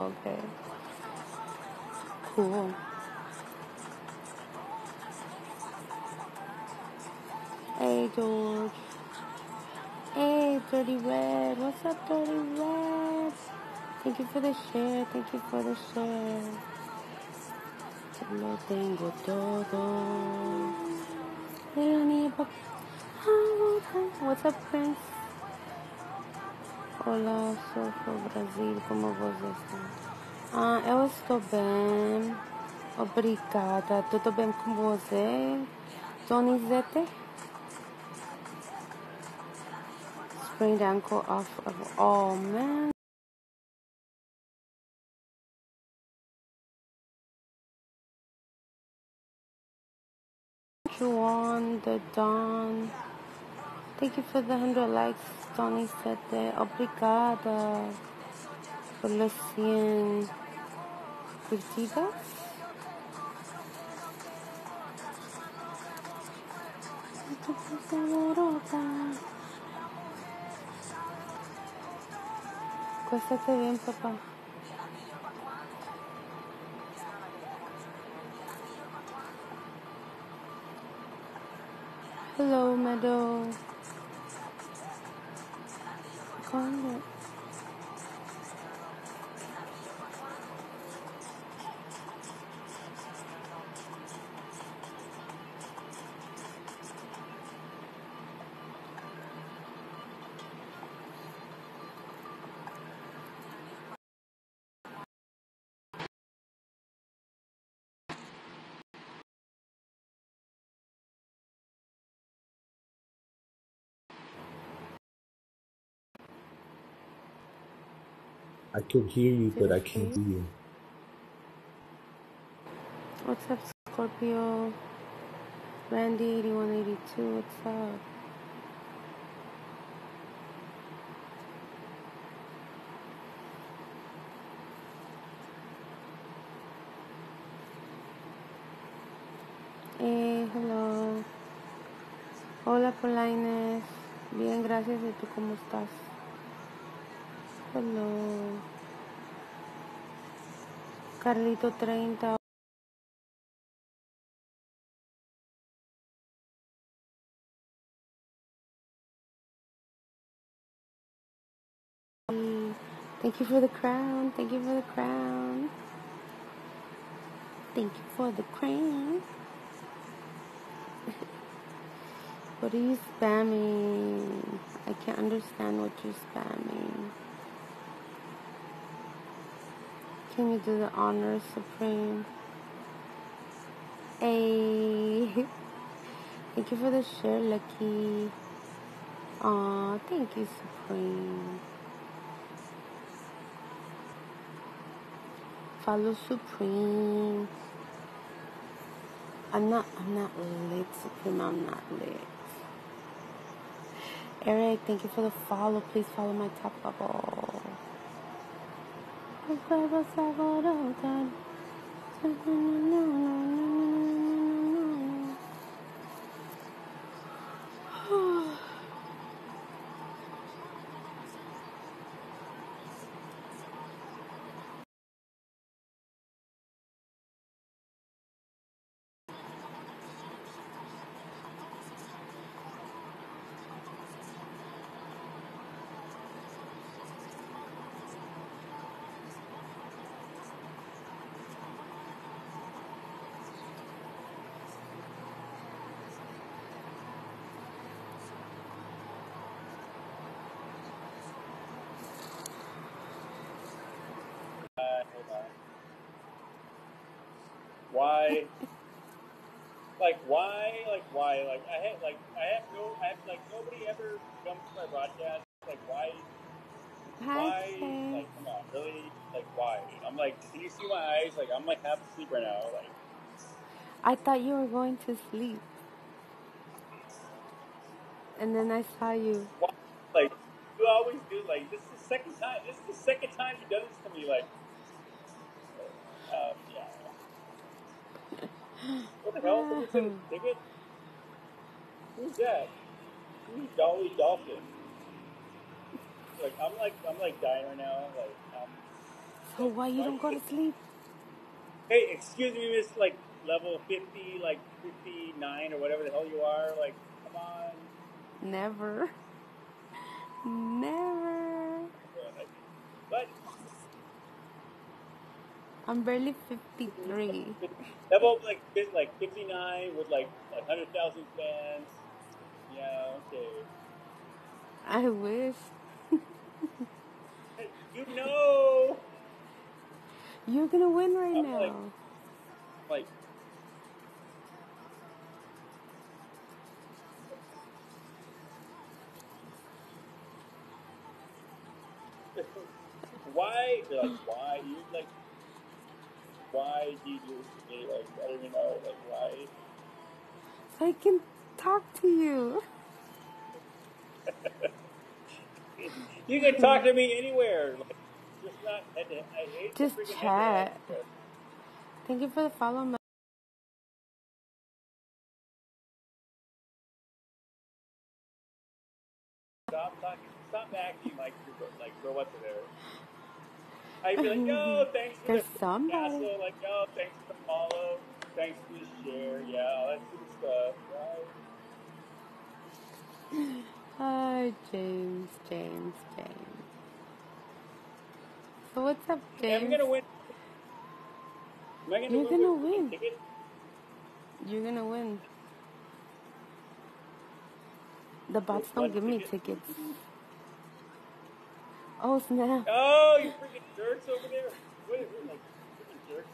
Okay. Cool. Hey, George. Hey, Dirty Red. What's up, Dirty Red? Thank you for the share. Thank you for the share. Lo tengo todo. What's up, Prince? Olá, sou do Brasil. Como você está? Eu estou bem. Obrigada. Tudo bem com você, Donizete? Sprained ankle off of. Oh, man. Juan, the Don. Thank you for the 100 likes, Donizete. Obrigada por los 100 curtidas. Cuéstate bien, papá. Hello, Meadow. ¿Cuándo? I could hear you, but I can't see you. What's up, Scorpio? Randy 8182, what's up? Hello. Hola, Polaines. Bien, gracias. ¿Y tú cómo estás? Hello. Carlito 30. Thank you for the crown. Thank you for the crown. Thank you for the crown. What are you spamming? I can't understand what you're spamming. Can you do the honor, Supreme? Hey. Thank you for the share, Lucky. Aw, thank you, Supreme. Follow Supreme. I'm not lit, Supreme. I'm not lit. Eric, thank you for the follow. Please follow my top bubble. Why? Why? Nobody ever comes to my broadcast. Like, why? Hi, Come on, really? Like, why? I'm like, can you see my eyes? Like, I'm like half asleep right now. Like, I thought you were going to sleep. And then I saw you. why? Like, you always do. Like, this is the second time. This is the second time you've done this to me. Like, yeah. What the hell? Someone said a ticket? Who's that? Who's Dolly Dolphin? Like, I'm like dying right now. Like, So why you don't go to sleep? Hey, excuse me, Miss, like, level 50, like, 59 or whatever the hell you are. Like, come on. Never. Never. Like, but I'm barely 53. level, like 59 with, like, 100,000 fans. Yeah, okay. I wish. Hey, you know. You're gonna win right I'm now. like, why? They're like, why? You, like, why do you do this to me? Like, I don't even know. Like, why? So I can talk to you. You can talk to me anywhere. Like, just not head to head. I hate the Just freaking head chat. to head. Thank you for the follow, man. Stop talking. Stop acting like you're like robots are there. I'd be like, yo, thanks for the There's somebody. castle. Like, yo, thanks for the follow. Thanks for the share. Yeah, all that sort of stuff. Right? Hi, James. So what's up, Hey, I'm James? gonna win. Am I gonna You're win gonna with freaking win. ticket? You're gonna win. The bots One don't give me ticket? tickets. Oh, snap. Oh, you freaking jerks over there! What is it, like freaking jerks?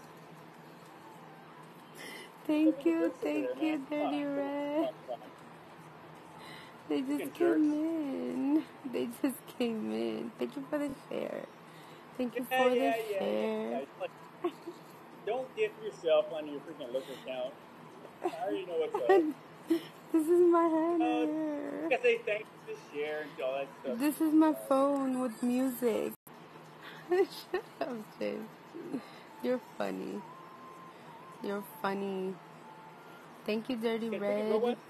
Some Thank of the you, jerks over there, man. Come on, Dirty Red. come on. They Freaking just jerks. came in. Thank you for the share. Thank you for the share. Like, don't gift yourself on your freaking local account. I already know what's up. This is my hand. I say thanks for the share and all that stuff. This is my phone with music. Shut up, James. You're funny. Thank you, Dirty Freaking Red. robots.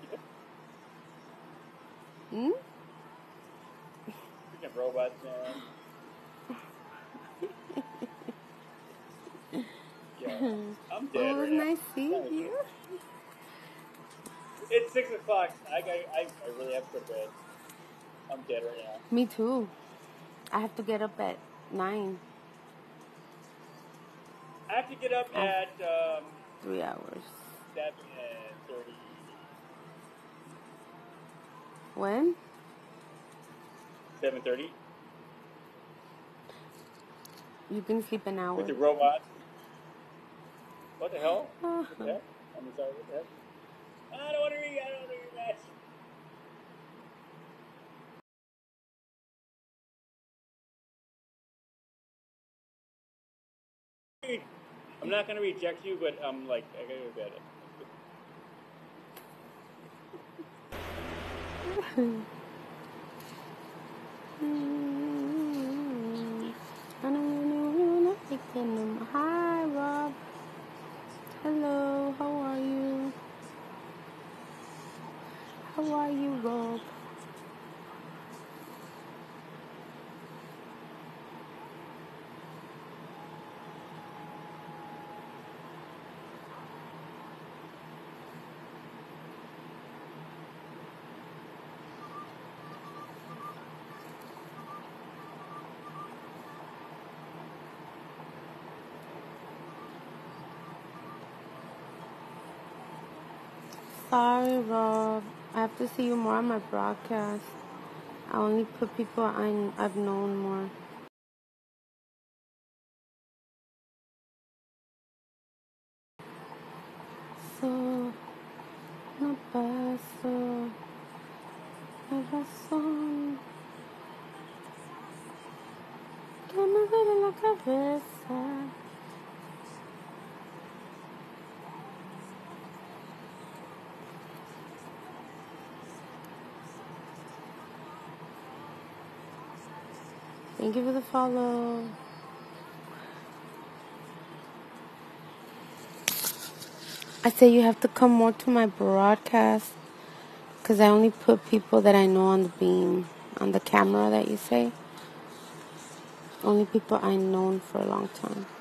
Hmm? Freaking robots, man. Yeah, I'm dead Well, it was right now. nice seeing you. It's 6 o'clock. I really have to go to bed. I'm dead right now. Me too. I have to get up at 9. I have to get up at 3 hours. 7:30. When? 7:30 You can sleep an hour. with the robot. What the hell? What the heck? I'm sorry. What the heck? I don't want to read your match. I'm not gonna reject you, but I'm like, I gotta go to bed. Hi, Rob. Hello, how are you? How are you, Rob? Sorry, Rob. I have to see you more on my broadcast. I only put people I've known more. So, no paso la razón que me duele la cabeza. Thank you for the follow. I say you have to come more to my broadcast because I only put people that I know on the beam, on the camera that you say. Only people I known for a long time.